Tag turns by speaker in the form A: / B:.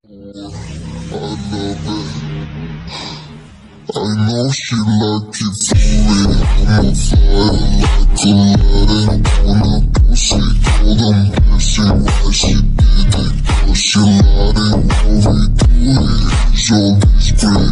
A: I know she like it for real. I'm on fire like Aladdin on a pussy. Told them Bessie why she did it. Cause she lied and what we do it. It's all this great.